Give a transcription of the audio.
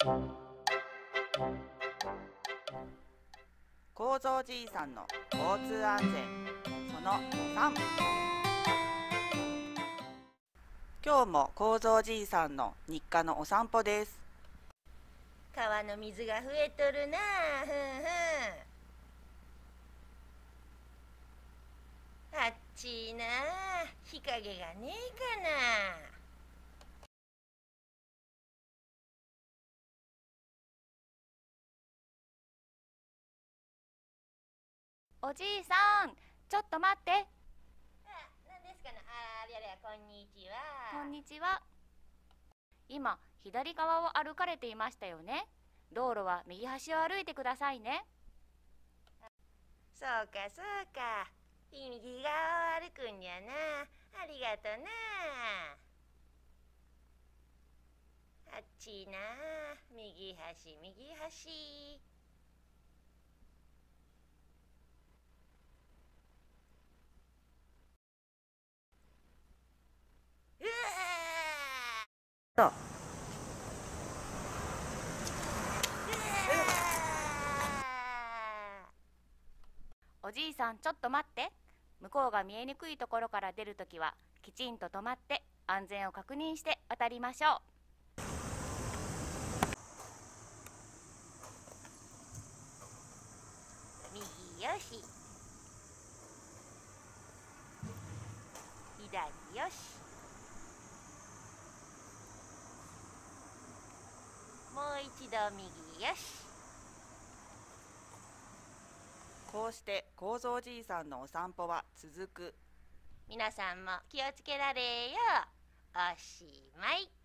幸三じいさんの交通安全その3。今日も幸三じいさんの日課のお散歩です。 川の水が増えとるな。ふんふん。あっちいな。日陰がねえかな。 おじいさん、ちょっと待って。 あ、何ですかな。ありゃりゃ、こんにちは。 こんにちは。今、左側を歩かれていましたよね。道路は右端を歩いてくださいね。 そうかそうか。右側を歩くんやな。ありがとな。あっちな。右端右端。うわー。 おじいさん、ちょっと待って。向こうが見えにくいところから出るときは、きちんと止まって安全を確認して渡りましょう。 右よし。左よし。もう一度右よし。 こうして幸三じいさんのお散歩は続く。 皆さんも気をつけられよ。おしまい。